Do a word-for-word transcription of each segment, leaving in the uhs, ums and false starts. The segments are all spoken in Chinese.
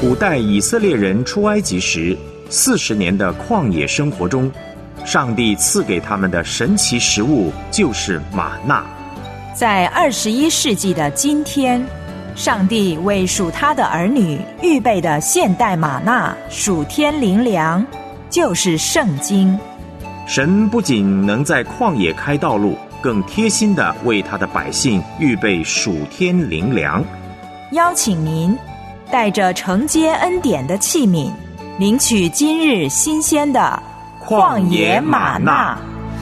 古代以色列人出埃及时，四十年的旷野生活中，上帝赐给他们的神奇食物就是玛纳。 在二十一世纪的今天，上帝为属他的儿女预备的现代玛纳属天灵粮，就是圣经。 神不仅能在旷野开道路，更贴心地为他的百姓预备属天灵粮。 邀请您带着承接恩典的器皿，领取今日新鲜的旷野玛纳。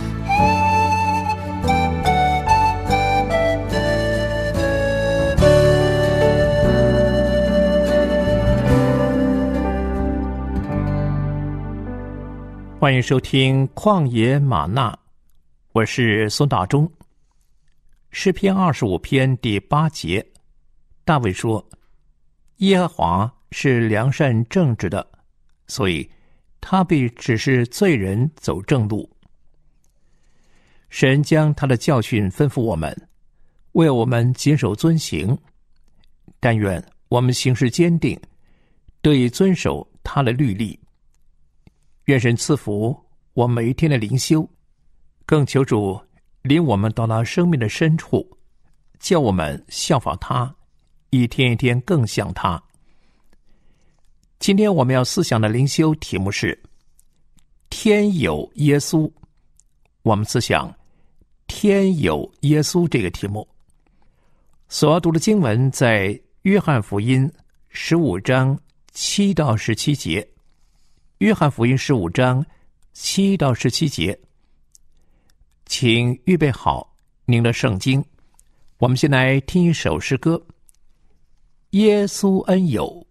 欢迎收听旷野玛纳，我是孙大中。诗篇二十五篇第八节，大卫说：耶和华是良善正直的，所以他必指示罪人走正路。神将他的教训吩咐我们，为我们谨守遵行。但愿我们行事坚定，得以遵守他的律例。愿神赐福我每一天的灵修，更求主领我们到那生命的深处，叫我们效法他，一天一天更像他。今天我们要思想的灵修题目是天有耶稣。我们思想天有耶稣这个题目，所要读的经文在约翰福音十五章七到十七节。约翰福音十五章七到十七节，请预备好您的圣经。我们先来听一首诗歌，耶稣恩友。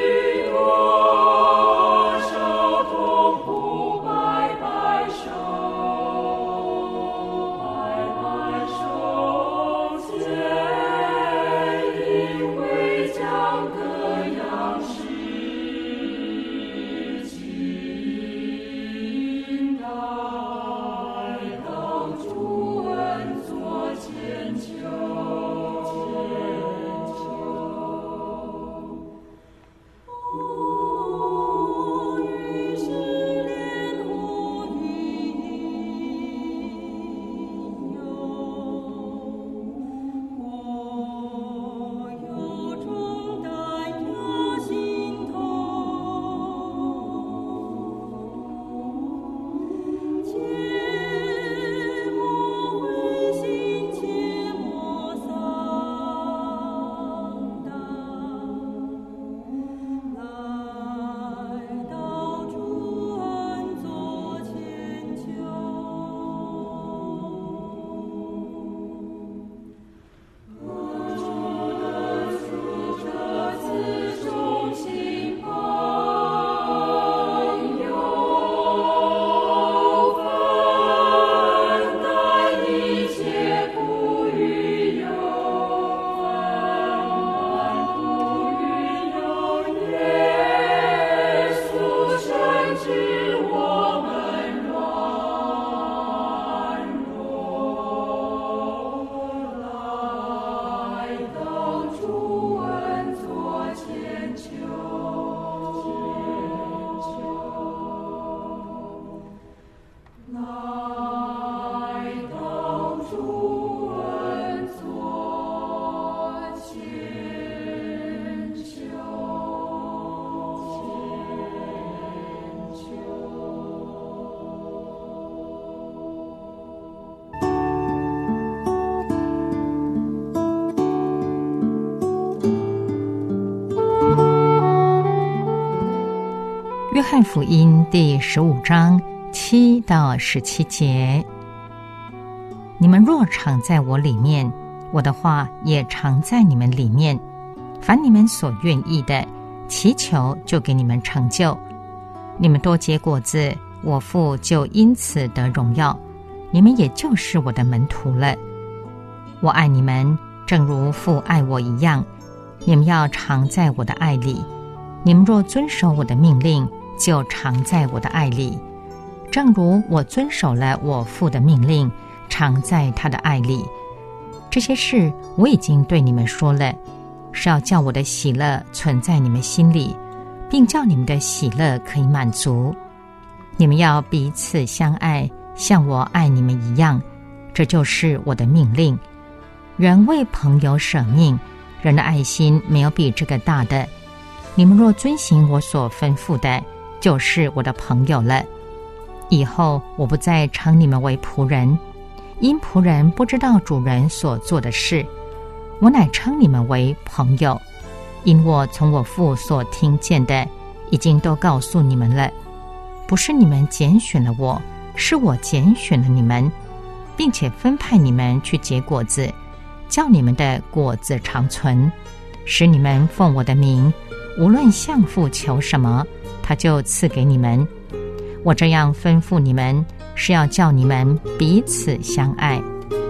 Show 翰福音第十五章七到十七节：你们若常在我里面，我的话也常在你们里面，凡你们所愿意的，祈求就给你们成就。你们多结果子，我父就因此得荣耀，你们也就是我的门徒了。我爱你们，正如父爱我一样，你们要常在我的爱里。你们若遵守我的命令，就常在我的爱里，正如我遵守了我父的命令，常在他的爱里。这些事我已经对你们说了，是要叫我的喜乐存在你们心里，并叫你们的喜乐可以满足。你们要彼此相爱，像我爱你们一样，这就是我的命令。人为朋友舍命，人的爱心没有比这个大的。你们若遵行我所吩咐的，就是我的朋友了。以后我不再称你们为仆人，因仆人不知道主人所做的事，我乃称你们为朋友，因我从我父所听见的，已经都告诉你们了。不是你们拣选了我，是我拣选了你们，并且分派你们去结果子，叫你们的果子长存，使你们奉我的名，无论向父求什么，他就赐给你们。我这样吩咐你们，是要叫你们彼此相爱。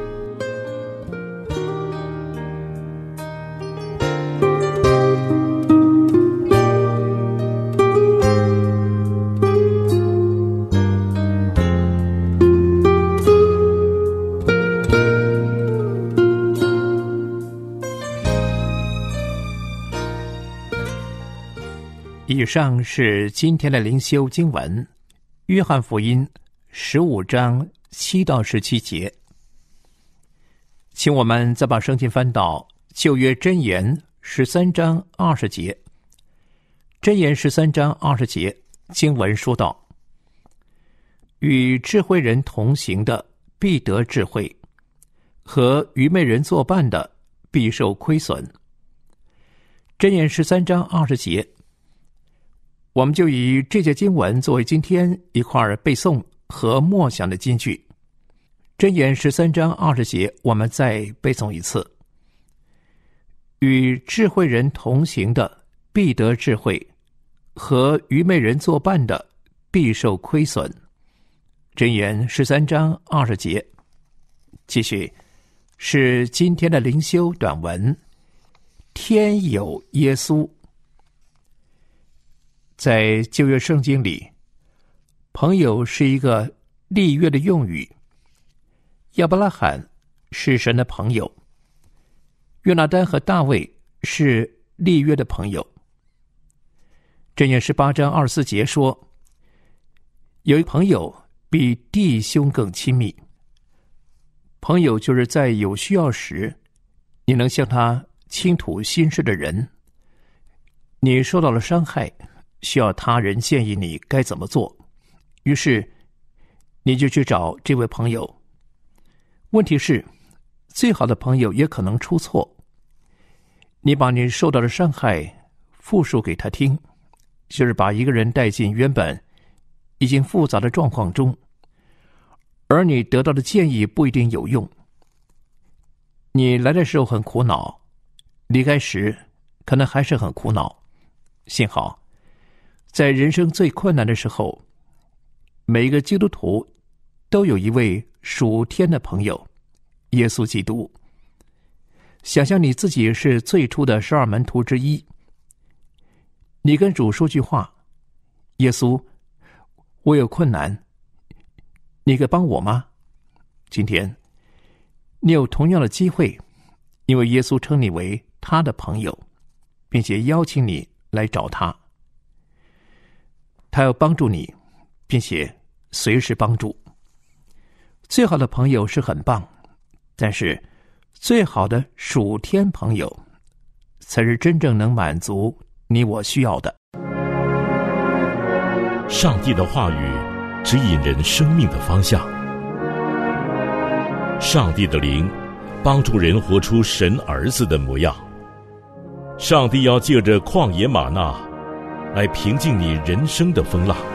以上是今天的灵修经文，约翰福音十五章七到十七节。请我们再把圣经翻到旧约箴言十三章二十节。箴言十三章二十节经文说道：与智慧人同行的必得智慧，和愚昧人作伴的必受亏损。箴言十三章二十节，我们就以这节经文作为今天一块儿背诵和默想的金句。箴言十三章二十节，我们再背诵一次：与智慧人同行的必得智慧，和愚昧人作伴的必受亏损。箴言十三章二十节。继续是今天的灵修短文，天有耶稣。在旧约圣经里，朋友是一个立约的用语。亚伯拉罕是神的朋友，约拿单和大卫是立约的朋友。箴言十八章二十四节说，有一朋友比弟兄更亲密。朋友就是在有需要时，你能向他倾吐心事的人。你受到了伤害，需要他人建议你该怎么做，于是你就去找这位朋友。问题是，最好的朋友也可能出错。你把你受到的伤害复述给他听，就是把一个人带进原本已经复杂的状况中，而你得到的建议不一定有用。你来的时候很苦恼，离开时可能还是很苦恼。幸好在人生最困难的时候，每一个基督徒都有一位属天的朋友，耶稣基督。想象你自己是最初的十二门徒之一，你跟主说句话：耶稣，我有困难，你可以帮我吗？今天你有同样的机会，因为耶稣称你为他的朋友，并且邀请你来找他。他要帮助你，并且随时帮助。最好的朋友是很棒，但是最好的属天朋友才是真正能满足你我需要的。 上帝的话语指引人生命的方向，上帝的灵帮助人活出神儿子的模样。上帝要借着旷野吗哪来平静你人生的风浪。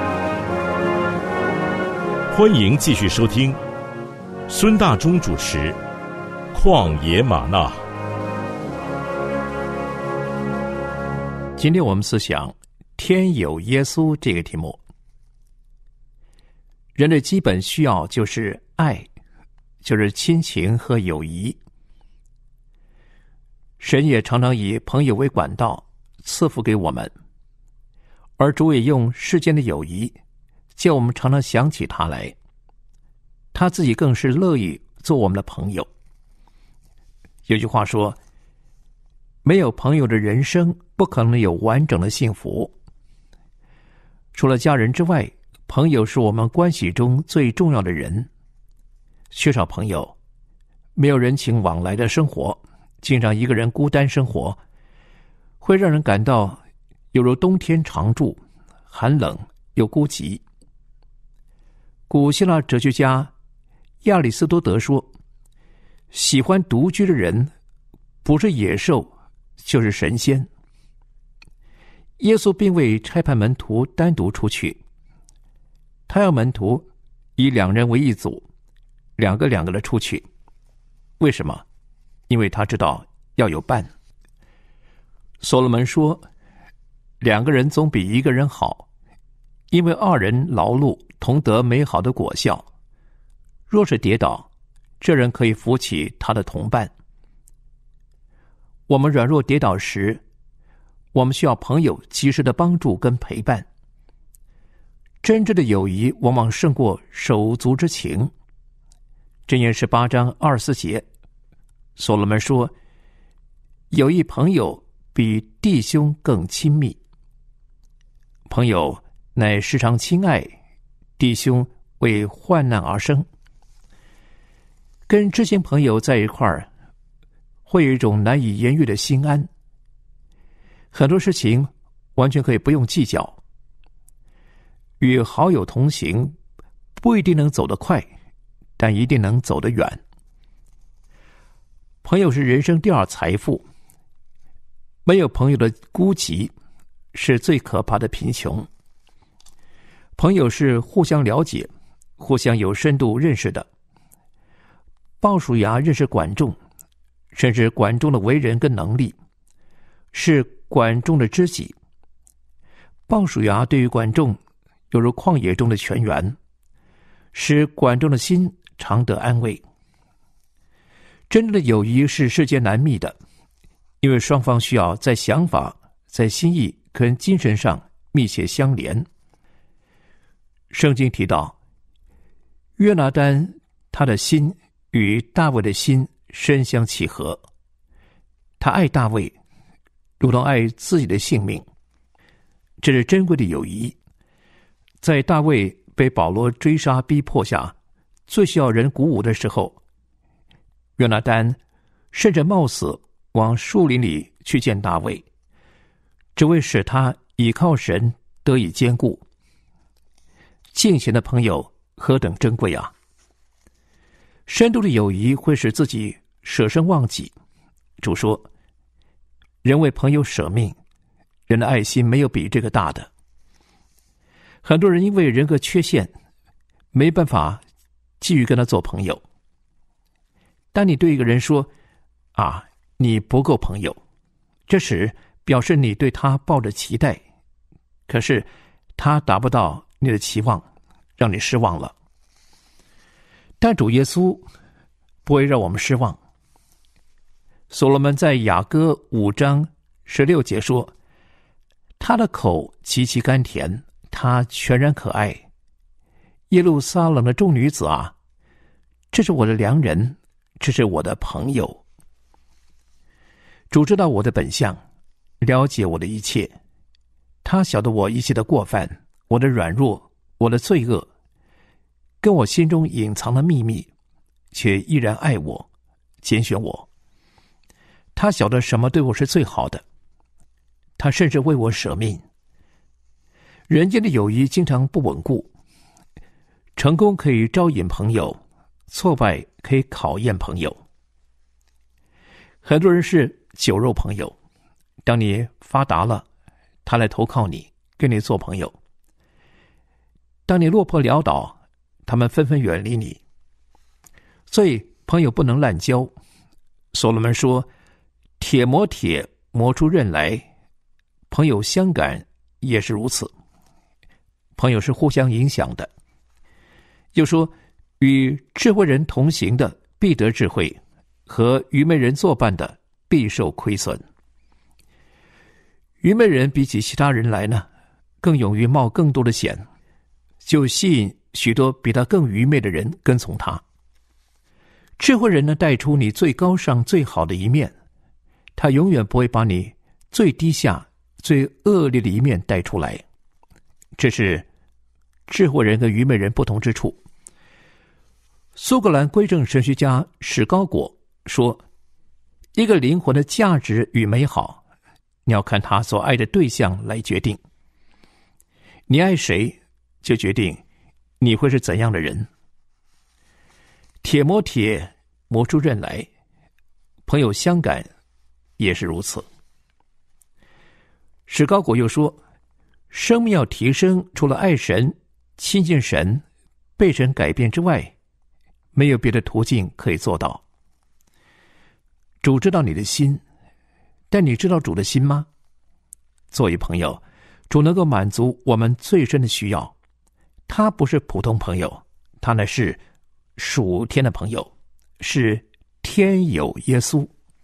欢迎继续收听孙大中主持《旷野吗哪》。 今天我们思想天有耶稣这个题目。人的基本需要就是爱，就是亲情和友谊。神也常常以朋友为管道赐福给我们，而主也用世间的友谊叫我们常常想起他来。他自己更是乐意做我们的朋友。有句话说，没有朋友的人生不可能有完整的幸福。除了家人之外，朋友是我们关系中最重要的人。缺少朋友，没有人情往来的生活，经常一个人孤单生活，会让人感到犹如冬天常驻，寒冷又孤寂。古希腊哲学家亚里士多德说，喜欢独居的人不是野兽就是神仙。耶稣并未差派门徒单独出去，他要门徒以两人为一组，两个两个的出去。为什么？因为他知道要有伴。所罗门说，两个人总比一个人好，因为二人劳碌同得美好的果效。若是跌倒，这人可以扶起他的同伴。我们软弱跌倒时，我们需要朋友及时的帮助跟陪伴。真正的友谊往往胜过手足之情。箴言十八章二十四节，所罗门说，有一朋友比弟兄更亲密。朋友乃时常亲爱，弟兄为患难而生。跟知心朋友在一块儿，会有一种难以言喻的心安。很多事情完全可以不用计较。与好友同行，不一定能走得快，但一定能走得远。朋友是人生第二财富。没有朋友的孤寂是最可怕的贫穷。朋友是互相了解，互相有深度认识的。鲍叔牙认识管仲，甚至管仲的为人跟能力，是管仲的知己。鲍叔牙对于管仲犹如旷野中的泉源，使管仲的心常得安慰。真正的友谊是世间难觅的，因为双方需要在想法、在心意跟精神上密切相连。圣经提到，约拿单他的心与大卫的心深相契合，他爱大卫如同爱自己的性命，这是珍贵的友谊。在大卫被保罗追杀逼迫下，最需要人鼓舞的时候，约拿单甚至冒死往树林里去见大卫，只为使他倚靠神得以坚固。敬虔的朋友何等珍贵啊！深度的友谊会使自己舍身忘己。主说，人为朋友舍命，人的爱心没有比这个大的。很多人因为人格缺陷，没办法继续跟他做朋友。当你对一个人说，啊，你不够朋友，这时表示你对他抱着期待，可是他达不到你的期望，让你失望了。但主耶稣不会让我们失望。所罗门在雅歌五章十六节说，他的口极其甘甜，他全然可爱。耶路撒冷的众女子啊，这是我的良人，这是我的朋友。主知道我的本相，了解我的一切，他晓得我一切的过犯，我的软弱，我的罪恶，跟我心中隐藏的秘密，却依然爱我，拣选我。他晓得什么对我是最好的，他甚至为我舍命。人间的友谊经常不稳固，成功可以招引朋友，挫败可以考验朋友。很多人是酒肉朋友，当你发达了， 他来投靠你，跟你做朋友。当你落魄潦倒，他们纷纷远离你。所以朋友不能滥交。所罗门说，铁磨铁，磨出刃来，朋友相感也是如此。朋友是互相影响的。又说，与智慧人同行的必得智慧，和愚昧人作伴的必受亏损。愚昧人比起其他人来呢，更勇于冒更多的险，就吸引许多比他更愚昧的人跟从他。智慧人呢，带出你最高尚最好的一面，他永远不会把你最低下最恶劣的一面带出来。这是智慧人跟愚昧人不同之处。苏格兰归正神学家史高果说，一个灵魂的价值与美好，你要看他所爱的对象来决定。你爱谁，就决定你会是怎样的人。铁磨铁，磨出刃来，朋友相感也是如此。史高果又说，生命要提升，除了爱神、亲近神、被神改变之外，没有别的途径可以做到。主知道你的心，但你知道主的心吗？作为朋友，主能够满足我们最深的需要。他不是普通朋友，他乃是属天的朋友，是天有耶稣。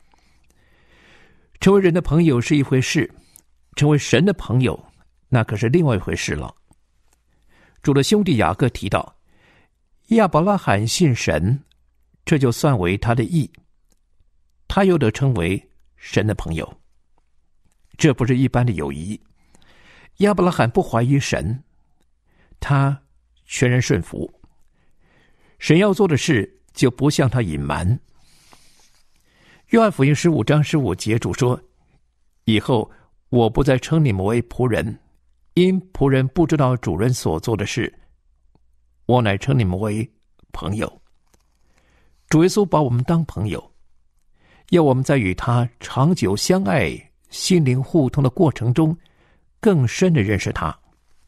成为人的朋友是一回事，成为神的朋友那可是另外一回事了。主的兄弟雅各提到，亚伯拉罕信神，这就算为他的义，他又得称为神的朋友。这不是一般的友谊。亚伯拉罕不怀疑神，他全然顺服。神要做的事就不向他隐瞒。约翰福音十五章十五节，主说，以后我不再称你们为仆人，因仆人不知道主人所做的事，我乃称你们为朋友。主耶稣把我们当朋友，要我们在与他长久相爱、心灵互通的过程中，更深地认识他。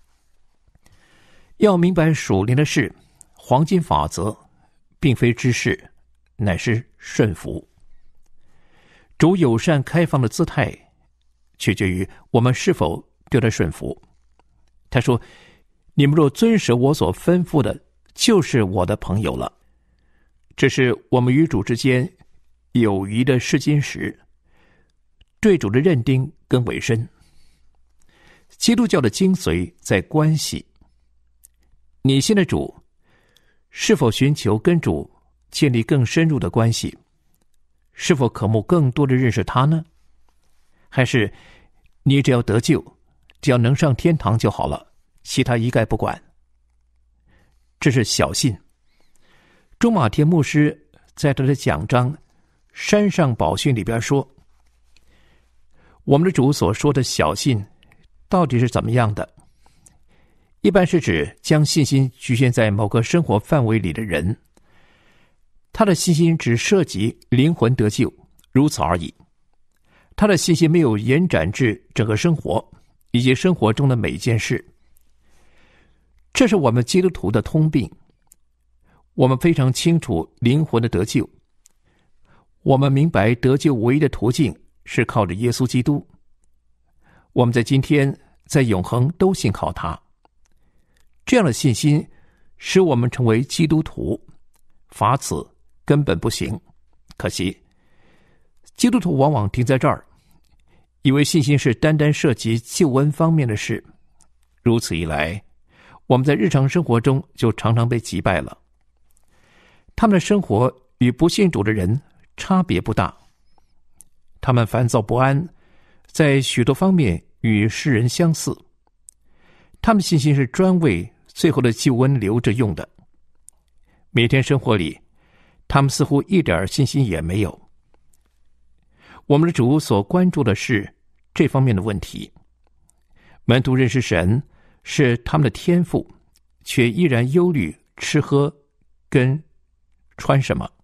要明白属灵的事，黄金法则并非知识，乃是顺服。主友善开放的姿态，取决于我们是否对他顺服。他说，你们若遵守我所吩咐的，就是我的朋友了。这是我们与主之间友谊的试金石，对主的认定更为深。基督教的精髓在关系。你信的主，是否寻求跟主建立更深入的关系？是否渴慕更多的认识他呢？还是你只要得救，只要能上天堂就好了，其他一概不管？这是小信。钟马田牧师在他的讲章《山上宝训》里边说，我们的主所说的小信到底是怎么样的？一般是指将信心局限在某个生活范围里的人，他的信心只涉及灵魂得救，如此而已。他的信心没有延展至整个生活以及生活中的每一件事。这是我们基督徒的通病。我们非常清楚灵魂的得救，我们明白得救唯一的途径是靠着耶稣基督。我们在今天在永恒都信靠他。这样的信心使我们成为基督徒，法此根本不行。可惜基督徒往往停在这儿，以为信心是单单涉及救恩方面的事。如此一来，我们在日常生活中就常常被击败了。他们的生活与不信主的人差别不大，他们烦躁不安，在许多方面与世人相似。他们信心是专为最后的救恩留着用的。每天生活里，他们似乎一点信心也没有。我们的主所关注的是这方面的问题。门徒认识神是他们的天赋，却依然忧虑吃喝跟穿什么。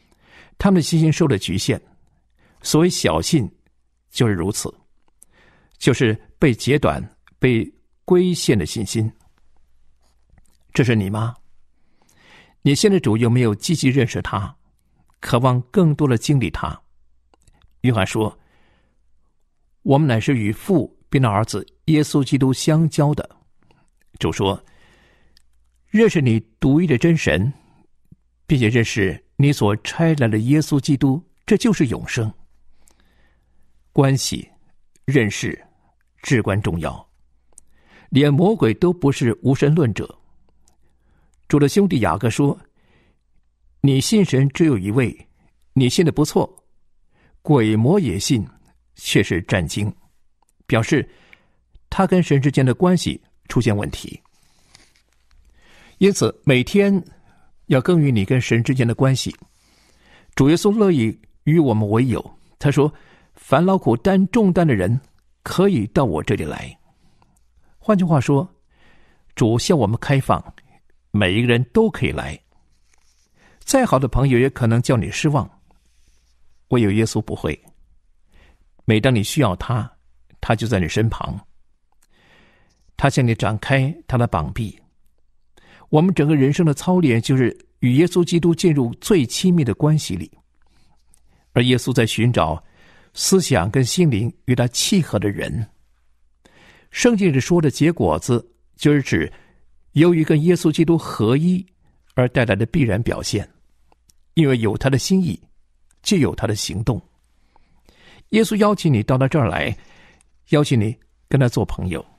他们的信心受了局限。所谓小信就是如此。 就是被截短、被规限的信心。这是你吗？你现在主有没有积极认识他，渴望更多的经历他？约翰说，我们乃是与父并那儿子耶稣基督相交的。主说，认识你独一的真神，并且认识你所差来的耶稣基督，这就是永生。关系认识至关重要，连魔鬼都不是无神论者。主的兄弟雅各说，你信神只有一位，你信的不错，鬼魔也信，却是战惊，表示他跟神之间的关系出现问题。因此每天要更与你跟神之间的关系。主耶稣乐意与我们为友，他说，凡劳苦担重担的人可以到我这里来。换句话说，主向我们开放，每一个人都可以来。再好的朋友也可能叫你失望，唯有耶稣不会。每当你需要他，他就在你身旁，他向你展开他的膀臂。我们整个人生的操练就是与耶稣基督进入最亲密的关系里，而耶稣在寻找思想跟心灵与他契合的人。圣经里说的结果子，就是指由于跟耶稣基督合一而带来的必然表现。因为有他的心意，就有他的行动。耶稣邀请你到他这儿来，邀请你跟他做朋友。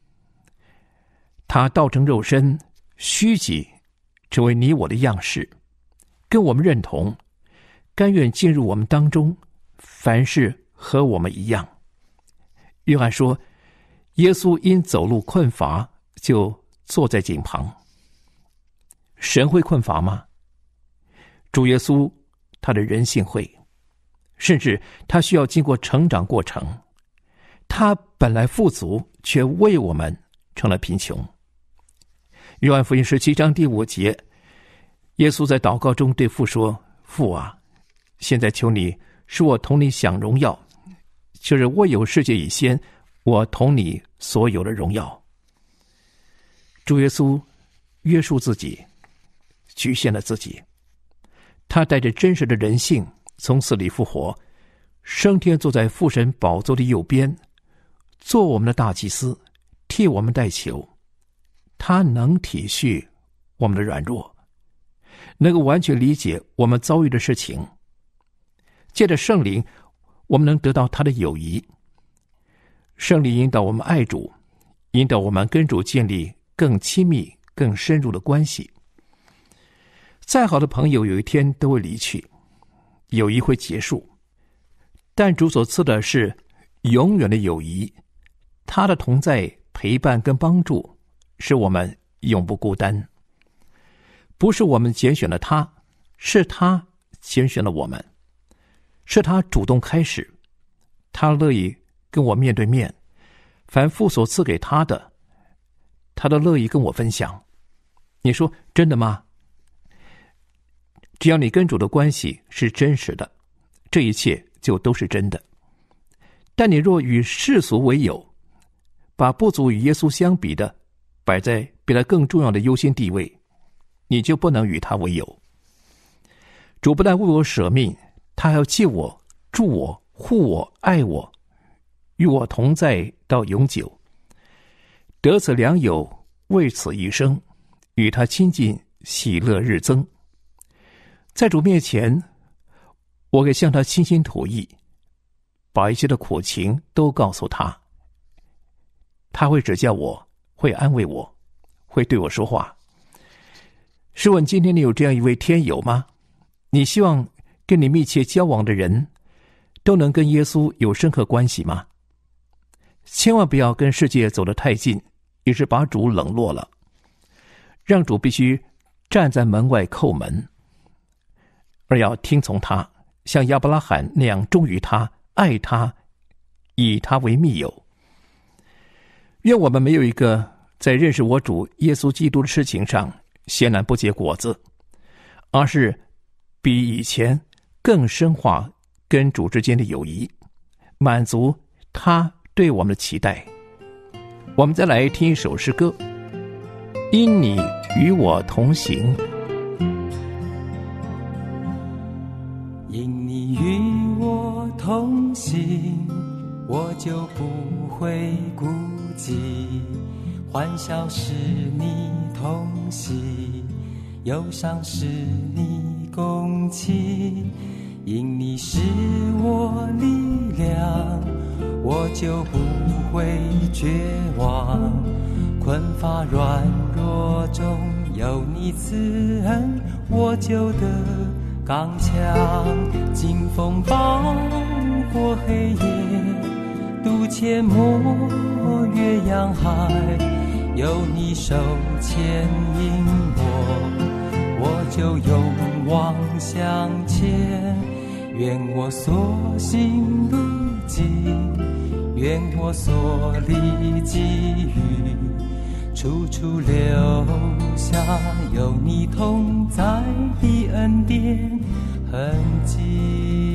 他道成肉身，虚己，成为你我的样式，跟我们认同，甘愿进入我们当中，凡事和我们一样。约翰说，耶稣因走路困乏，就坐在井旁。神会困乏吗？主耶稣他的人性会，甚至他需要经过成长过程。他本来富足，却为我们成了贫穷。约翰福音十七章第五节，耶稣在祷告中对父说，父啊，现在求你使我同你享荣耀，就是我有世界以先，我同你所有的荣耀。主耶稣约束自己，局限了自己，他带着真实的人性从死里复活，升天坐在父神宝座的右边，做我们的大祭司，替我们代求。他能体恤我们的软弱，能够完全理解我们遭遇的事情。借着圣灵，我们能得到他的友谊。圣灵引导我们爱主，引导我们跟主建立更亲密更深入的关系。再好的朋友有一天都会离去，友谊会结束，但主所赐的是永远的友谊。他的同在陪伴跟帮助使我们永不孤单。不是我们拣选了他，是他拣选了我们，是他主动开始，他乐意跟我面对面，凡父所赐给他的，他都乐意跟我分享。你说真的吗？只要你跟主的关系是真实的，这一切就都是真的。但你若与世俗为友，把不足与耶稣相比的摆在比他更重要的优先地位，你就不能与他为友。主不但为我舍命，他还要借我、助我、护我、爱我，与我同在到永久。得此良友，为此一生，与他亲近，喜乐日增。在主面前，我可以向他倾心吐意，把一切的苦情都告诉他。他会指教我，会安慰我，会对我说话。试问今天你有这样一位天友吗？你希望跟你密切交往的人都能跟耶稣有深刻关系吗？千万不要跟世界走得太近，也是把主冷落了。让主必须站在门外叩门，而要听从他，像亚伯拉罕那样忠于他，爱他，以他为密友。愿我们没有一个在认识我主耶稣基督的事情上显然不结果子，而是比以前更深化跟主之间的友谊，满足他对我们的期待。我们再来听一首诗歌，因你与我同行。 因你与我同行，我就不会孤寂，欢笑是你同喜，忧伤是你共泣。因你是我力量，我就不会绝望，困乏软弱中有你慈恩，我就得刚强。经风暴过黑夜，渡阡陌越洋海，有你手牵引我，我就勇往向前。愿我所行路径，愿我所历际遇，处处留下有你同在的恩典痕迹。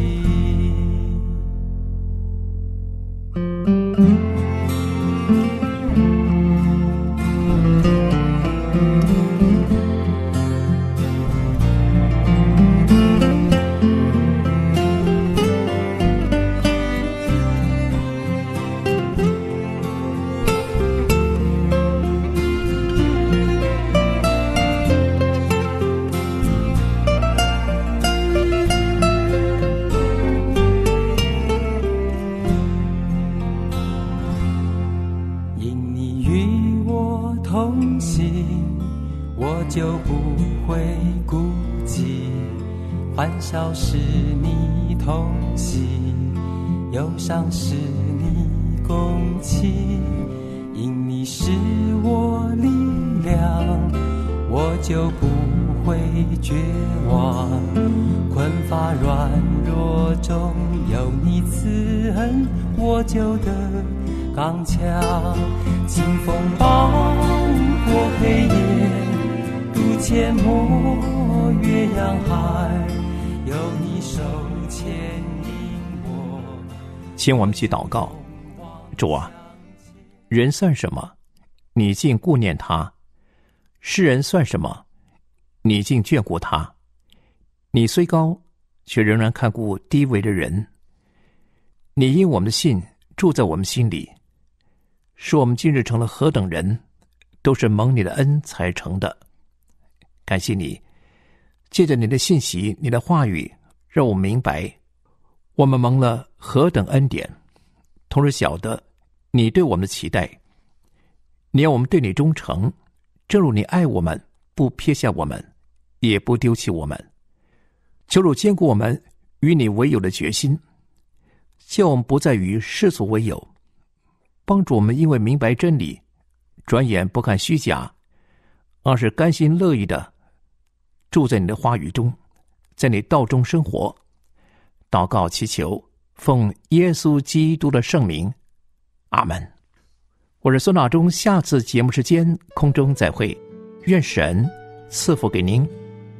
就不会孤寂，欢笑是你同喜，忧伤是你共泣。因你是我力量，我就不会绝望，困乏软弱中有你慈恩，我就得刚强。经风暴过黑夜，渡阡陌越洋海，有你手牵引我。 请我们去祷告。主啊，人算什么，你竟顾念他；世人算什么，你竟眷顾他。你虽高，却仍然看顾低微的人。你因我们的信住在我们心里，使我们今日成了何等人，都是蒙你的恩才成的。感谢你，借着你的信息，你的话语，让我明白我们蒙了何等恩典，同时晓得你对我们的期待。你要我们对你忠诚，正如你爱我们，不撇下我们，也不丢弃我们。求主坚固我们与你为友的决心，叫我们不再与世俗为友，帮助我们因为明白真理，转眼不看虚假，而是甘心乐意的住在你的话语中，在你道中生活。祷告祈求，奉耶稣基督的圣名，阿们。我是孙大中，下次节目时间空中再会，愿神赐福给您。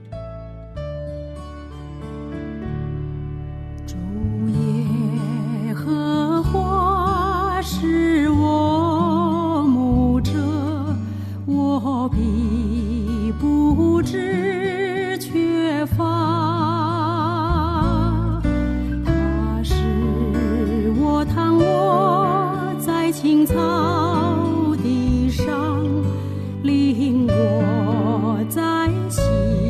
主耶和华是我牧者，我必不致缺乏。他是我躺卧在青草地上，领我在溪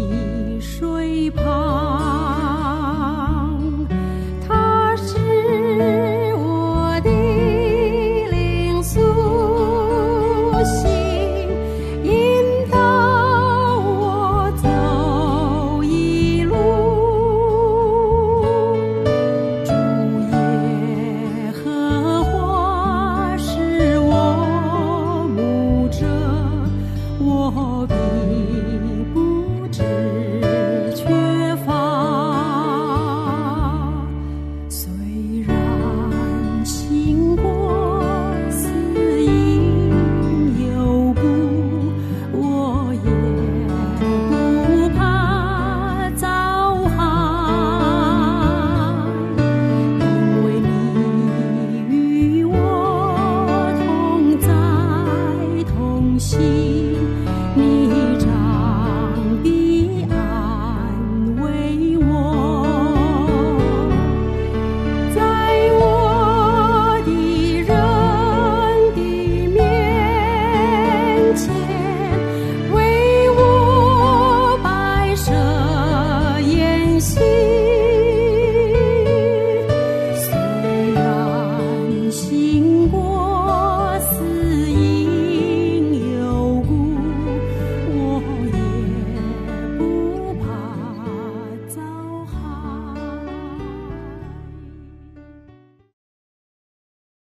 心。